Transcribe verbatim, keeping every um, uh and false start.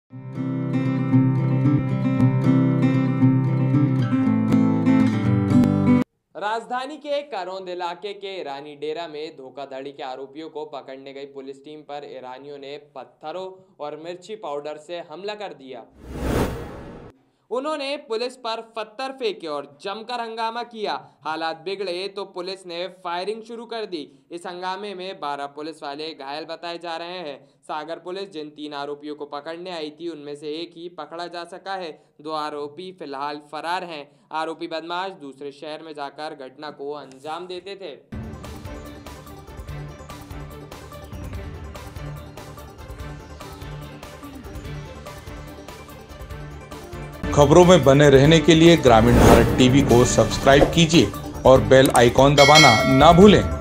राजधानी के करौंद इलाके के ईरानी डेरा में धोखाधड़ी के आरोपियों को पकड़ने गई पुलिस टीम पर ईरानियों ने पत्थरों और मिर्ची पाउडर से हमला कर दिया। उन्होंने पुलिस पर पत्थर फेंके और जमकर हंगामा किया। हालात बिगड़े तो पुलिस ने फायरिंग शुरू कर दी। इस हंगामे में बारह पुलिस वाले घायल बताए जा रहे हैं। सागर पुलिस जिन तीन आरोपियों को पकड़ने आई थी उनमें से एक ही पकड़ा जा सका है। दो आरोपी फिलहाल फरार हैं। आरोपी बदमाश दूसरे शहर में जाकर घटना को अंजाम देते थे। खबरों में बने रहने के लिए ग्रामीण भारत टीवी को सब्सक्राइब कीजिए और बेल आइकॉन दबाना ना भूलें।